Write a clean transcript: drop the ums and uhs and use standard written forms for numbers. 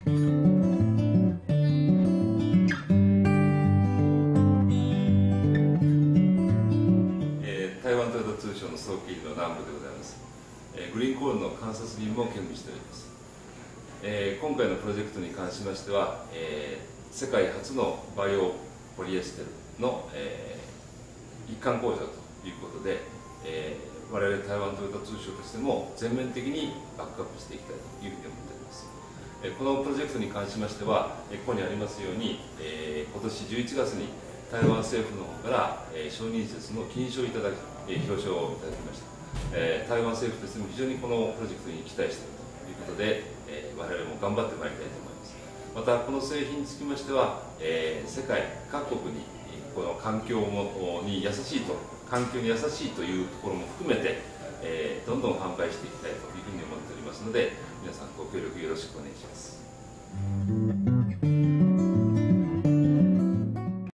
台湾トヨタ通商の総経理の南部でございます。グリーンコールの観察任務を兼務しております。今回のプロジェクトに関しましては、世界初のバイオポリエステルの、一貫工場ということで、我々台湾トヨタ通商としても全面的にバックアップしていきたいというふうに思っております。このプロジェクトに関しましては、ここにありますように、今年11月に台湾政府の方から承認施設の金賞をいただき、表彰をいただきました。台湾政府としても非常にこのプロジェクトに期待しているということで、我々も頑張ってまいりたいと思います。またこの製品につきましては、世界各国にこの環境に優しいと、環境に優しいというところも含めて、どんどん販売していきたいというふうに思っておりますので、皆さんご協力よろしくお願いします。